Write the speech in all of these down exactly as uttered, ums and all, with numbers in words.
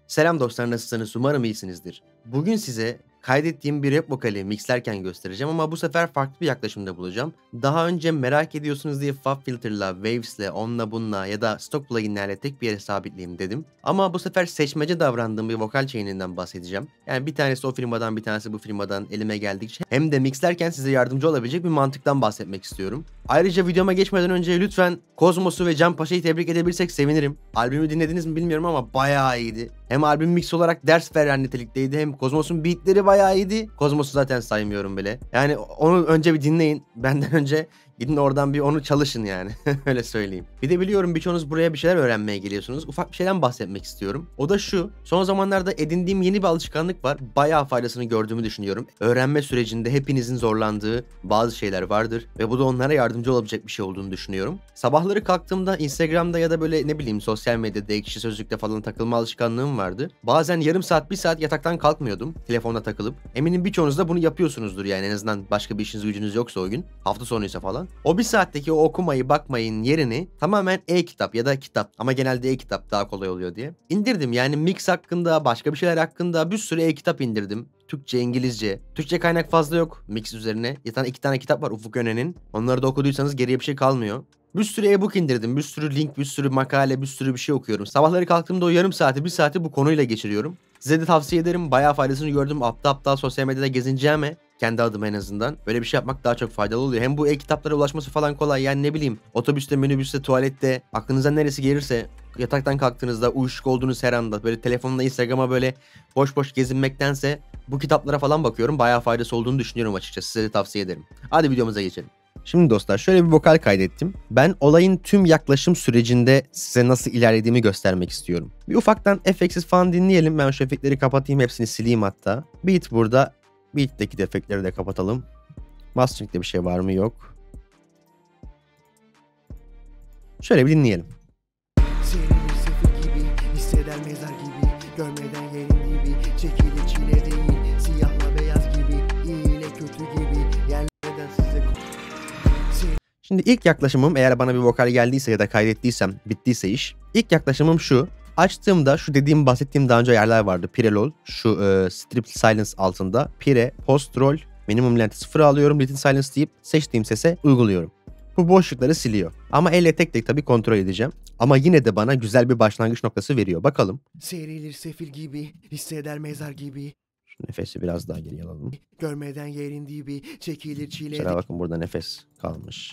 Selam dostlar, nasılsınız? Umarım iyisinizdir. Bugün size kaydettiğim bir rap vokali mixlerken göstereceğim ama bu sefer farklı bir yaklaşımda bulacağım. Daha önce merak ediyorsunuz diye FabFilter'la, Waves'le, onunla bununla ya da stock pluginlerle tek bir yere sabitleyeyim dedim. Ama bu sefer seçmece davrandığım bir vokal chain'inden bahsedeceğim. Yani bir tanesi o firmadan, bir tanesi bu firmadan elime geldikçe hem de mixlerken size yardımcı olabilecek bir mantıktan bahsetmek istiyorum. Ayrıca videoma geçmeden önce lütfen Kozmos'u ve Can Paşa'yı tebrik edebilirsek sevinirim. Albümü dinlediniz mi bilmiyorum ama bayağı iyiydi. Hem albüm mix olarak ders veren nitelikteydi, hem Kozmos'un beatleri bayağı iyiydi. Kozmos'u zaten saymıyorum bile. Yani onu önce bir dinleyin. Benden önce gidin oradan bir onu çalışın yani. Öyle söyleyeyim. Bir de biliyorum birçoğunuz buraya bir şeyler öğrenmeye geliyorsunuz. Ufak bir şeyden bahsetmek istiyorum. O da şu. Son zamanlarda edindiğim yeni bir alışkanlık var. Bayağı faydasını gördüğümü düşünüyorum. Öğrenme sürecinde hepinizin zorlandığı bazı şeyler vardır. Ve bu da onlara yardımcı olabilecek bir şey olduğunu düşünüyorum. Sabahları kalktığımda Instagram'da ya da böyle ne bileyim sosyal medyada, Ekşi Sözlük'te falan takılma alışkanlığım vardı. Bazen yarım saat, bir saat yataktan kalkmıyordum. Telefonda takılıp. Eminim birçoğunuz da bunu yapıyorsunuzdur yani, en azından başka bir işiniz gücünüz yoksa o gün. Hafta sonuysa falan. O bir saatteki o okumayı, bakmayın yerini tamamen e-kitap ya da kitap, ama genelde e-kitap daha kolay oluyor diye indirdim. Yani mix hakkında, başka bir şeyler hakkında bir sürü e-kitap indirdim. Türkçe, İngilizce. Türkçe kaynak fazla yok mix üzerine. Zaten iki tane kitap var Ufuk Önen'in. Onları da okuduysanız geriye bir şey kalmıyor. Bir sürü e-book indirdim. Bir sürü link, bir sürü makale, bir sürü bir şey okuyorum. Sabahları kalktığımda o yarım saati, bir saati bu konuyla geçiriyorum. Size de tavsiye ederim. Bayağı faydasını gördüm. Aptal aptal sosyal medyada gezineceğime, kendi adıma en azından, böyle bir şey yapmak daha çok faydalı oluyor. Hem bu e-kitaplara ulaşması falan kolay. Yani ne bileyim, otobüste, minibüste, tuvalette, aklınıza neresi gelirse, yataktan kalktığınızda, uyuşuk olduğunuz her anda böyle telefonla Instagram'a böyle boş boş gezinmektense bu kitaplara falan bakıyorum. Bayağı faydası olduğunu düşünüyorum açıkçası. Size de tavsiye ederim. Hadi videomuza geçelim. Şimdi dostlar, şöyle bir vokal kaydettim. Ben olayın tüm yaklaşım sürecinde size nasıl ilerlediğimi göstermek istiyorum. Bir ufaktan efektsiz falan dinleyelim. Ben şu efektleri kapatayım, hepsini sileyim hatta. Beat burada. Beat'teki efektleri de kapatalım. Mastering'de bir şey var mı? Yok. Şöyle bir dinleyelim. Seni bir sıfır gibi, hisseder mezar gibi, görmeden yerin gibi, çekilir çile değil, siyahla beyaz gibi, iyi ile kötü gibi, yerlerden size... Şimdi ilk yaklaşımım, eğer bana bir vokal geldiyse ya da kaydettiysem, bittiyse iş. İlk yaklaşımım şu. Açtığımda şu dediğim, bahsettiğim daha önce yerler vardı. Pre-roll, şu e, strip silence altında. Pre, post roll, minimum length sıfır alıyorum. Little silence deyip seçtiğim sese uyguluyorum. Bu boşlukları siliyor. Ama elle tek tek tabii kontrol edeceğim. Ama yine de bana güzel bir başlangıç noktası veriyor. Bakalım. Serilir sefil gibi, hisseder mezar gibi. Şu nefesi biraz daha geriye alalım. Görmeden yerin dibi, çekilir çile... Mesela bakın burada nefes kalmış.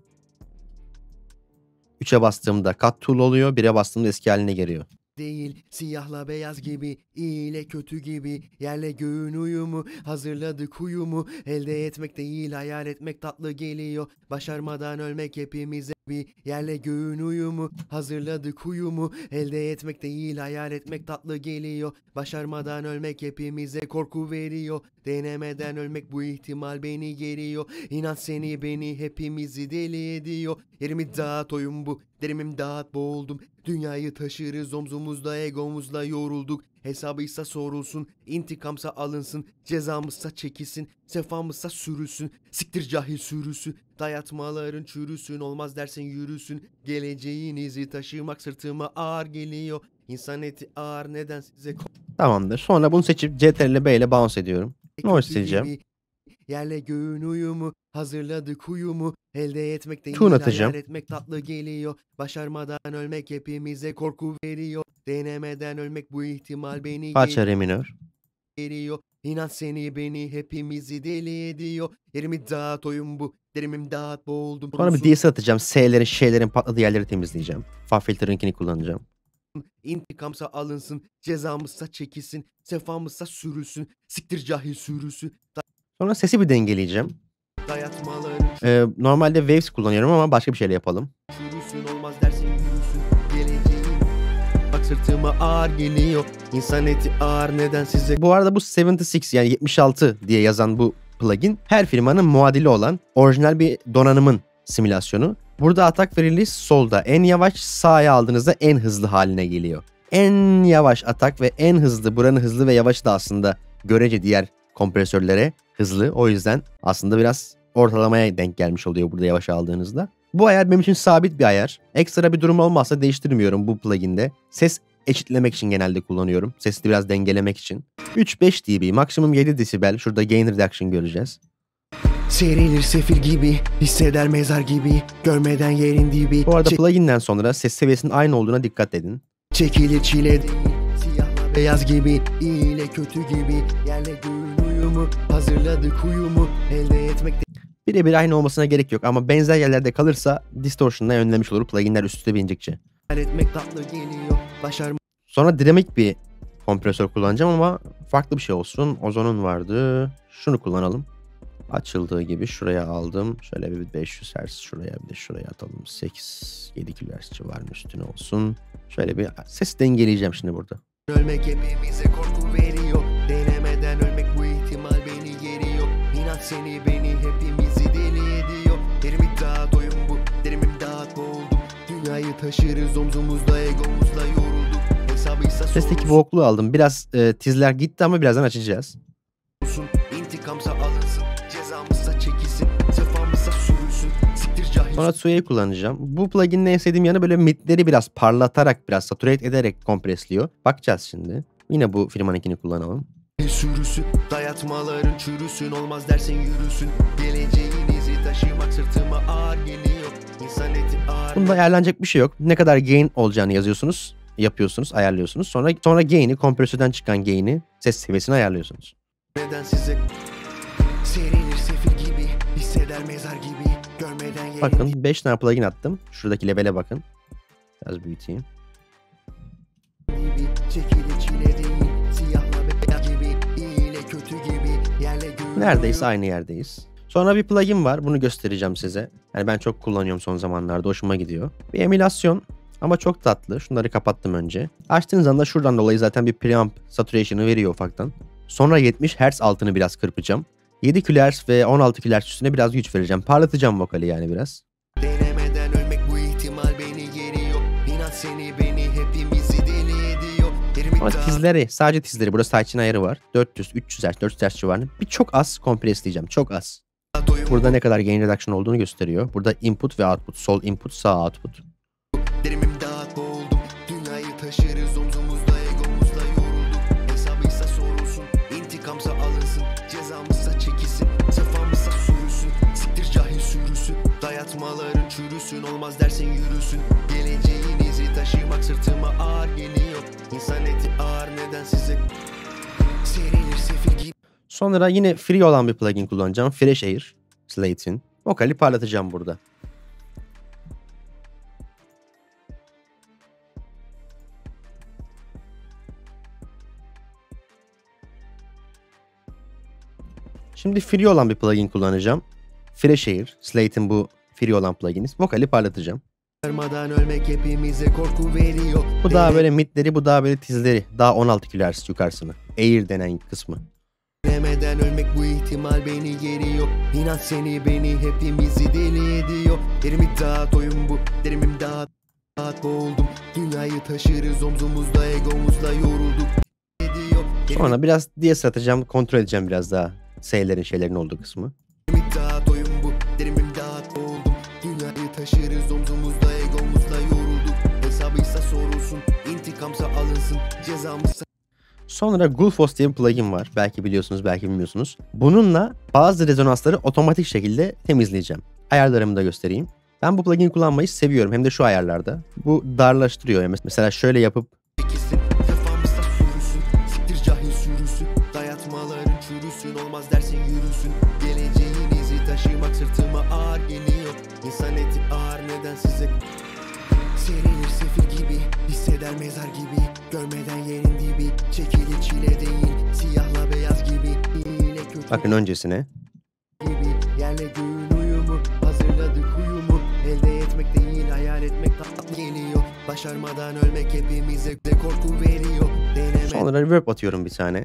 üçe bastığımda cut tool oluyor. bire bastığımda eski haline geliyor. Değil, siyahla beyaz gibi, iyi ile kötü gibi, yerle göğün uyumu, hazırladık uyumu, elde etmek değil, hayal etmek tatlı geliyor, başarmadan ölmek hepimize bir, yerle göğün uyumu, hazırladık uyumu, elde etmek değil, hayal etmek tatlı geliyor, başarmadan ölmek hepimize korku veriyor, denemeden ölmek bu ihtimal beni geriyor, inan seni beni hepimizi deli ediyor, yerimi dağıt oyun bu, derimim dağıt boğuldum, dünyayı taşırız omzumuzda, egomuzla yorulduk, hesabıysa sorulsun, intikamsa alınsın, cezamızsa çekilsin, sefamızsa sürülsün, siktir cahil sürüsü, dayatmaların çürüsün, olmaz dersen yürüsün, geleceğinizi taşımak sırtıma ağır geliyor, insan eti ağır neden size... Tamamdır. Sonra bunu seçip C T R L B ile bounce ediyorum. Noise sileceğim. Yerle göğün uyumu, hazırladık uyumu, elde etmek değil, Tune atacağım. hayal etmek tatlı geliyor, başarmadan ölmek hepimize korku veriyor, denemeden ölmek bu ihtimal beni Parça re minör. geriyor, inan seni beni hepimizi deli ediyor, yerimi dağıt oyun bu, derimim dağıt boğuldum. Sonra bir D S atacağım. S'lerin, Ş'lerin patladığı yerleri temizleyeceğim. FabFilter'ınkini kullanacağım. İntikamsa alınsın, cezamızsa çekilsin, sefamızsa sürülsün, siktir cahil sürüsü, Sonra sesi bir dengeleyeceğim. dayatmaların Ee, normalde Waves kullanıyorum ama başka bir şeyle yapalım. çürüsün, olmaz dersin yürüsün, geleceğin bak sırtıma ağır geliyor, insan eti ağır neden size... Bu arada bu yetmiş altı yani yetmiş altı diye yazan bu plugin her firmanın muadili olan orijinal bir donanımın simülasyonu. Burada atak ve release solda en yavaş, sağa aldığınızda en hızlı haline geliyor. En yavaş atak ve en hızlı, buranın hızlı ve yavaşı da aslında görece diğer kompresörlere hızlı. O yüzden aslında biraz ortalamaya denk gelmiş oluyor burada yavaş aldığınızda. Bu ayar benim için sabit bir ayar. Ekstra bir durum olmazsa değiştirmiyorum bu pluginde. Ses eşitlemek için genelde kullanıyorum. Sesini biraz dengelemek için. üç beş dB, maksimum yedi desibel. Şurada gain reduction göreceğiz. Serilir sefil gibi, hisseder mezar gibi, görmeden yerin dibi. Bu arada Çek- plugin'den sonra ses seviyesinin aynı olduğuna dikkat edin. çekilir çile değil, siyahla beyaz gibi, iyi ile kötü gibi, yerle göğün uyumu, hazırladık uyumu, elde etmek Birebir aynı olmasına gerek yok ama benzer yerlerde kalırsa distortion'la önlemiş olur pluginler üst üste bindikçe. değil, etmek tatlı geliyor, başarma. Sonra dinamik bir kompresör kullanacağım ama farklı bir şey olsun. Ozon'un vardı. Şunu kullanalım. Açıldığı gibi şuraya aldım. Şöyle bir beş yüz hertz şuraya, bir de şuraya atalım. sekiz yedi kilohertz civarının üstüne olsun. Şöyle bir ses dengeleyeceğim şimdi burada. Ölmek hepimize korku veriyor, denemeden ölmek bu ihtimal beni geriyor. İnat seni beni hepimizi deli ediyor. Derimi dağıt oyun bu, derimim dağıt boğuldum. Dünyayı taşırız omzumuzda, egomuzla yorulduk. Hesabıysa Sesteki boğukluğu aldım. Biraz e, tizler gitti ama birazdan açacağız. sorulsun. İntikamsa alınsın, cezamızsa çekilsin, sefamızsa sürülsün. Siktir cahil. Sonra Tsue'yi kullanacağım. Bu plugin'in en sevdiğim yanı böyle midleri biraz parlatarak, biraz saturate ederek kompresliyor. Bakacağız şimdi. Yine bu firmanınkini kullanalım. Sürüsü, dayatmaların çürüsün, olmaz dersen yürüsün. Geleceğinizi taşımak sırtıma ağır geliyor. İnsan eti ağır. Bunda ayarlanacak bir şey yok. Ne kadar gain olacağını yazıyorsunuz, yapıyorsunuz, ayarlıyorsunuz. Sonra sonra gain'i, kompresörden çıkan gain'i, ses seviyesini ayarlıyorsunuz. Neden size serilir sefil gibi, hisseder mezar gibi, görmeden yerin Bakın beş tane plugin attım. Şuradaki level'e bakın. Biraz büyüteyim. dibi, çekilir çile değil, siyahla beyaz gibi, iyi ile kötü gibi, yerle göğün Neredeyse aynı yerdeyiz. Sonra bir plugin var. Bunu göstereceğim size. Yani ben çok kullanıyorum son zamanlarda. Hoşuma gidiyor. Bir emülasyon ama çok tatlı. Şunları kapattım önce. Açtığınız anda şuradan dolayı zaten bir preamp saturation'ı veriyor ufaktan. Sonra yetmiş hertz altını biraz kırpacağım. yedi kilohertz ve on altı kilohertz üstüne biraz güç vereceğim. Parlatacağım vokali yani biraz. Denemeden ölmek bu ihtimal beni geriyor. İnat seni beni hepimizi deli ediyor. Derimi Ama dağıt. tizleri, sadece tizleri. Burada sidechain ayarı var. dört yüz, üç yüz hertz, dört yüz hertz civarında. Bir çok az kompresleyeceğim. Çok az. Doyum Burada ne kadar gain reduction olduğunu gösteriyor. Burada input ve output. Sol input, sağ output. derimim dağıt boğuldum. Dünyayı taşırız omzumuzda, egomuzla yorulduk. Hesabıysa sorulsun, intikamsa alınsın, cezamızsa çekilsin, sefamızsa sürülsün. Siktir cahil sürüsü, dayatmaların çürüsün, olmaz dersen yürüsün. Geleceğinizi taşımak sırtıma ağır geliyor. İnsan eti ağır, neden size serilir sefil gibi. Sonra yine free olan bir plugin kullanacağım. Fresh Air, Slate'in. Vokali parlatacağım burada. Şimdi free olan bir plugin kullanacağım. Fresh Air, Slate'in bu free olan plugini. Vokali parlatacağım. Varmadan ölmek hepimize korku veriyor. Bu daha böyle midleri, bu daha böyle tizleri. Daha on altı kilohertz yukarısını. Air denen kısmı. Denemeden ölmek bu ihtimal beni geriyor. İnat seni beni hepimizi deli ediyor. Derimi dağıt oyun bu, derimim dağıt, dağıt boğuldum. Dünyayı taşırız omzumuzda, egomuzla yorulduk. Ediyor. Derimi Sonra biraz diye satacağım, kontrol edeceğim biraz daha S'lerin şeylerin olduğu kısmı. dağıt oyun bu, derimim dağıt boğuldum. Dünyayı taşırız omzumuzda, egomuzla yorulduk. Hesabıysa sorulsun, intikamsa alınsın, cezamızsa. Sonra Gullfoss diye bir plugin var. Belki biliyorsunuz, belki bilmiyorsunuz. Bununla bazı rezonansları otomatik şekilde temizleyeceğim. Ayarlarımı da göstereyim. Ben bu plugin'i kullanmayı seviyorum. Hem de şu ayarlarda. Bu darlaştırıyor. Yani mesela şöyle yapıp Çekilsin, sefamızsa sürüsün, siktir cahil sürüsü, dayatmaların çürüsün, olmaz dersin yürüsün. Geleceğinizi taşımak sırtıma ağır geliyor. İnsan eti ağır, neden size serilir sefil gibi, hisseder mezar gibi, görmeden yerin dibi, çekilir çile değil, siyahla beyaz gibi, iyi ile kötü bakın öncesine. gibi, yerle göğün uyumu, hazırladık uyumu, elde etmek değil hayal etmek tatlı geliyor. Başarmadan ölmek hepimize korku veriyor. Deneme Sonra reverb atıyorum bir tane.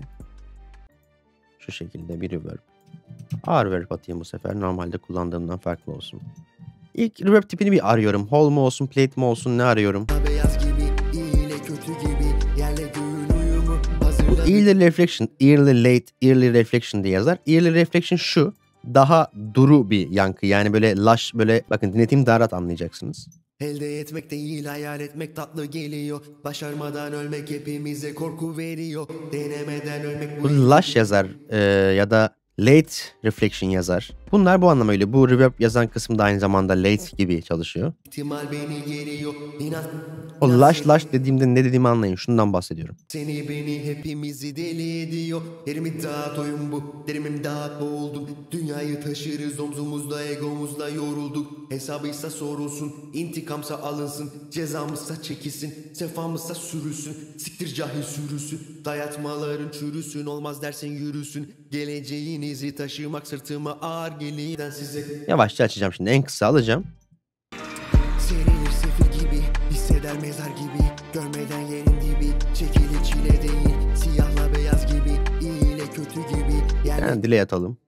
Şu şekilde bir reverb. Ağır reverb atayım bu sefer. Normalde kullandığımdan farklı olsun. İlk reverb tipini bir arıyorum. Hall mu olsun, plate mi olsun, ne arıyorum? beyaz gibi, iyi ile kötü gibi, yerle göğün uyumu, Bu hazırladık. early reflection, early late, early reflection diye yazar. Early reflection şu. Daha duru bir yankı. Yani böyle lush, böyle bakın dinletiğim daha rahat anlayacaksınız. Elde etmek değil hayal etmek tatlı geliyor. Başarmadan ölmek hepimize korku veriyor. Denemeden ölmek Bu Lush yazar e, ya da Late Reflection yazar. Bunlar bu anlama öyle. Bu reverb yazan kısım da aynı zamanda late gibi çalışıyor. ihtimal beni geliyor. İnan, O Lush Lush dediğimde ne dediğimi anlayın. Şundan bahsediyorum. seni beni hepimizi deli ediyor. Derimi dağıt oyun bu. Derimim dağıt boğuldum. Dünyayı taşırız omzumuzda egomuzla yorulduk. Hesabıysa sorulsun. İntikamsa alınsın. Cezamızsa çekilsin. Sefamızsa sürülsün. Siktir cahil sürüsü. Dayatmaların çürüsün. Olmaz dersen yürüsün. Geleceğinizi taşımak sırtıma ağır geliyor size. Yavaşça açacağım şimdi. En kısa alacağım. Serilir sefil gibi, hisseder mezar gibi. Görmeden yerin dibi, çekilir çile değil. Siyahla beyaz gibi, iyi ile kötü gibi. Yerle Yani delay atalım.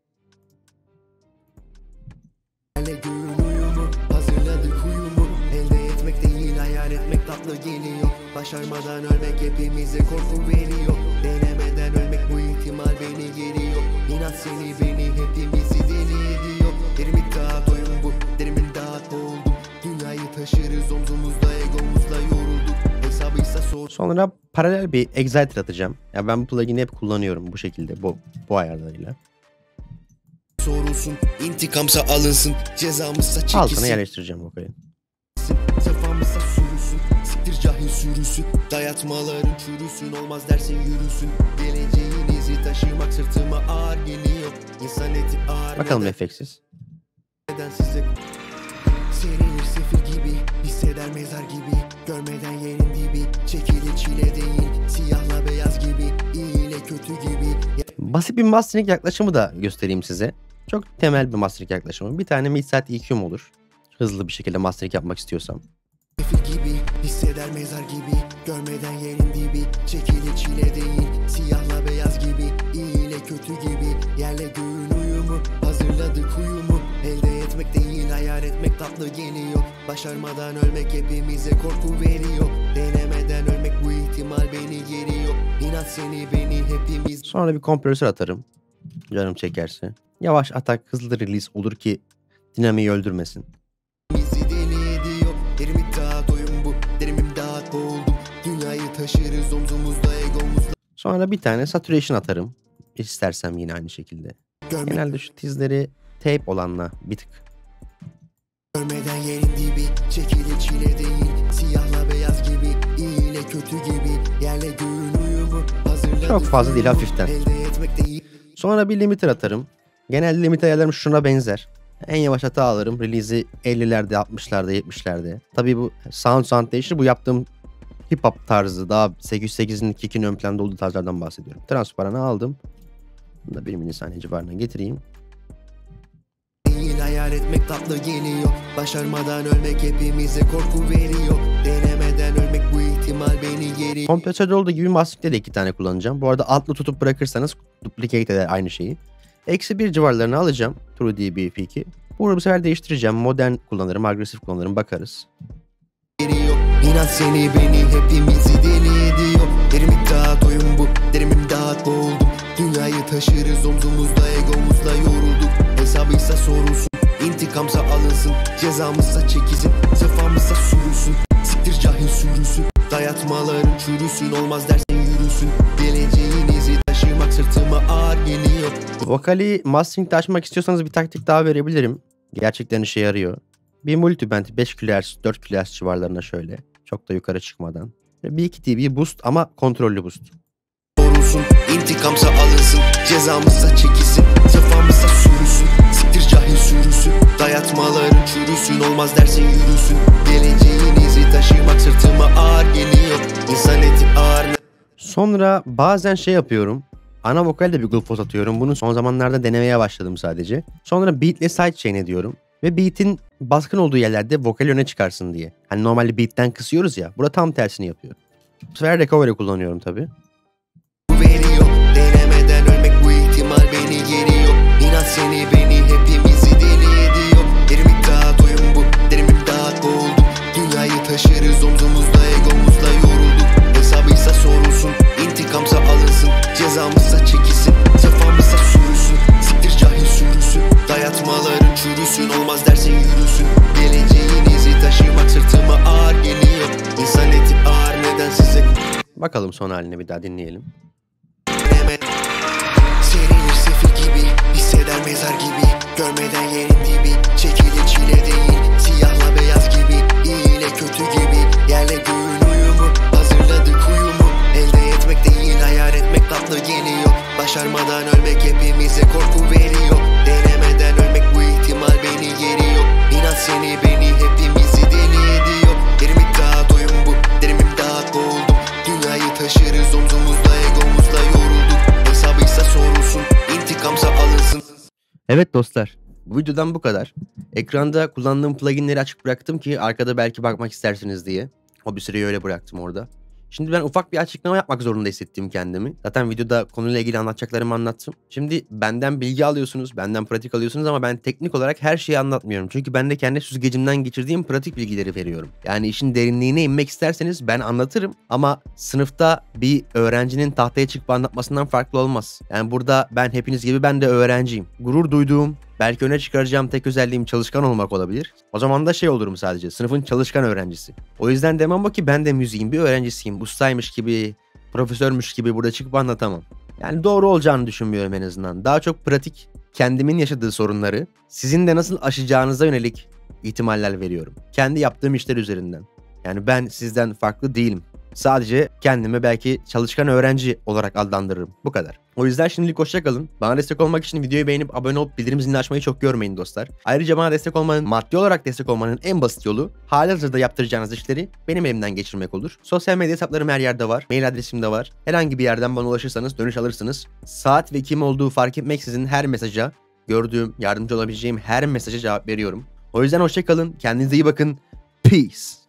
göğün uyumu, hazırladık uyumu. Elde etmek değil hayal etmek tatlı geliyor. Başarmadan ölmek hepimize korku veriyor. Denemeden ölmek bu ihtimal beni geriyor. İnat seni beni hepimizi deli ediyor. Derimi dağıt oyun bu, derimin dağıt boğuldum. Dünyayı taşırız omzumuzda egomuzla yorulduk. Hesabıysa sor. Sonra paralel bir Exciter atacağım. Ya ben bu plugin'i hep kullanıyorum bu şekilde. Bu, bu ayarlarıyla. Sorulsun, intikamsa alınsın, cezamızsa çekilsin. Altına yerleştireceğim vokali. Sefamızsa sürüsün, siktir cahil sürüsü. Dayatmaların çürüsün, olmaz dersen yürüsün. Geleceğinizi taşımak sırtıma ağır geliyor. İnsan eti ağır. Bakalım neden- efeksiz. Neden size serilir sefil gibi, hisseder mezar gibi. Görmeden yerin dibi, çekilir çile değil. Siyahla beyaz gibi, iyi ile kötü gibi. Basit bir mastering yaklaşımı da göstereyim size. Çok temel bir mastering yaklaşımı. Bir tane mid-side E Q'm olur. Hızlı bir şekilde mastering yapmak istiyorsam. Sefil gibi, hisseder mezar gibi. Görmeden yerin dibi, çekilir çile değil. Siyahla beyaz gibi, iyi ile kötü gibi. Yerle göğün uyumu, hazırladık uyumu. Elde etmek değil hayal etmek tatlı geliyor. Başarmadan ölmek hepimize korku veriyor. Denemeden ölmek bu ihtimal beni geriyor. İnat seni beni hepimiz Sonra bir kompresör atarım. Canım çekerse. Yavaş atak, hızlı release olur ki dinamiği öldürmesin. bizi deli ediyor. Derimi dağıt oyun bu, derimim dağıt boğuldum. Dünyayı taşırız omzumuzda egomuzla. Sonra bir tane saturation atarım. İstersem yine aynı şekilde. Görme, Genelde şu tizleri tape olanla bir tık. görmeden yerin dibi, çekilir çile değil. Siyahla beyaz gibi, iyi ile kötü gibi. Yerle göğün uyumu, hazırladık Çok fazla değil, uyumu. hafiften. Elde etmek değil. Sonra bir limiter atarım. Genelde limiter ayarlarım şuna benzer. En yavaş hata alırım. Release'i ellilerde, altmışlarda, yetmişlerde. Tabii bu sound sound değişir. Bu yaptığım hip hop tarzı, daha sekiz yüz sekizin kick'in ön planda olduğu tarzlardan bahsediyorum. Transparanı aldım. Bunu da bir milisaniye civarına getireyim. Değil hayal etmek tatlı geliyor. Başarmadan ölmek hepimize korku veriyor. Denemeden ölmek bu ihtimal beni geriyor. Kompresörde olduğu gibi mastering'de de iki tane kullanacağım. Bu arada altlı tutup bırakırsanız duplicate eder aynı şeyi. Eksi bir civarlarını alacağım. TrueDB Peak'i. Bunu bu sefer değiştireceğim. Modern kullanırım, agresif kullanırım. Bakarız. Geriyor. İnat seni beni hepimizi deli ediyor. Derimi dağıt oyun bu, derimim dağıt boğuldum. Dünyayı taşırız omzumuzda egomuzla yorulduk. Hesabıysa sorulsun, intikamsa alınsın. Cezamızsa çekilsin, sefamızsa sürülsün. Siktir cahil sürüsü, dayatmaların çürüsün. Olmaz dersen yürüsün. Geleceğinizi taşımak sırtıma ağır geliyor. Vokali mastering'de açmak istiyorsanız bir taktik daha verebilirim. Gerçekten işe yarıyor. Bir multiband beş kilohertz, dört kilohertz civarlarına şöyle. Çok da yukarı çıkmadan. Bir iki dB boost ama kontrollü boost. Sorulsun, intikamsa alınsın. Cezamızsa çekilsin, sefamızsa sürüsün. Siktir cahil sürüsü, dayatmaların çürüsün. Olmaz dersen yürüsün. Geleceğinizi taşımak sırtıma ağır geliyor. İnsan eti ağır. Sonra bazen şey yapıyorum. Ana vokalde bir glufos atıyorum. Bunu son zamanlarda denemeye başladım sadece. Sonra beatle sidechain ediyorum. Ve beat'in baskın olduğu yerlerde vokal öne çıkarsın diye. Hani normalde beat'ten kısıyoruz ya. Burada tam tersini yapıyor. Bu sefer recovery kullanıyorum tabii. veriyor. Denemeden ölmek bu ihtimal beni geriyor. İnat seni beni hepimizi deli ediyor. Derimi dağıt oyun bu, derimim dağıt boğuldum. Dünyayı taşırız omzumuzda egomuzla yorulduk. Hesabıysa sorulsun, intikamsa alınsın. Cezamızsa çekilsin, sefamızsa sürüsün. Siktir cahil sürüsü, dayatmaların çürüsün. Olmaz dersen yürüsün. Geleceğinizi taşımak sırtıma Bakalım son haline bir daha dinleyelim. Serilir sefil gibi, hisseder mezar gibi, görmeden yerin dibi, çekilir çile değil, siyahla beyaz gibi, iyi ile kötü gibi, yerle göğün uyumu, hazırladık uyumu, elde etmek değil hayal etmek tatlı geliyor, başarmadan ölmek hepimize korku veriyor, denemeden ölmek bu ihtimal beni geriyor, İnan seni beni hepimizi deli ediyor, derim iddia doyum bu, derim imdat oldum, dünyayı taşırız omzumuzda egomuzla yorulduk, hesabıysa sorulsun, intikamsa alınsın. Evet dostlar, bu videodan bu kadar. Ekranda kullandığım pluginleri açık bıraktım ki arkada belki bakmak istersiniz diye. O bir süreyi öyle bıraktım orada. Şimdi ben ufak bir açıklama yapmak zorunda hissettim kendimi. Zaten videoda konuyla ilgili anlatacaklarımı anlattım. Şimdi benden bilgi alıyorsunuz, benden pratik alıyorsunuz ama ben teknik olarak her şeyi anlatmıyorum. Çünkü ben de kendi süzgecimden geçirdiğim pratik bilgileri veriyorum. Yani işin derinliğine inmek isterseniz ben anlatırım ama sınıfta bir öğrencinin tahtaya çıkıp anlatmasından farklı olmaz. Yani burada ben hepiniz gibi ben de öğrenciyim. Gurur duyduğum, belki öne çıkaracağım tek özelliğim çalışkan olmak olabilir. O zaman da şey olurum sadece, sınıfın çalışkan öğrencisi. O yüzden demem o ki ben de müziğin bir öğrencisiyim. Ustaymış gibi, profesörmüş gibi burada çıkıp anlatamam. Yani doğru olacağını düşünmüyorum en azından. Daha çok pratik, kendimin yaşadığı sorunları sizin de nasıl aşacağınıza yönelik ihtimaller veriyorum. Kendi yaptığım işler üzerinden. Yani ben sizden farklı değilim. Sadece kendimi belki çalışkan öğrenci olarak adlandırırım. Bu kadar. O yüzden şimdilik hoşça kalın. Bana destek olmak için videoyu beğenip abone olup bildirim zilini açmayı çok görmeyin dostlar. Ayrıca bana destek olmanın, maddi olarak destek olmanın en basit yolu halihazırda yaptıracağınız işleri benim elimden geçirmek olur. Sosyal medya hesaplarım her yerde var. Mail adresim de var. Herhangi bir yerden bana ulaşırsanız dönüş alırsınız. Saat ve kim olduğu fark etmeksizin her mesaja, gördüğüm, yardımcı olabileceğim her mesaja cevap veriyorum. O yüzden hoşça kalın. Kendinize iyi bakın. Peace.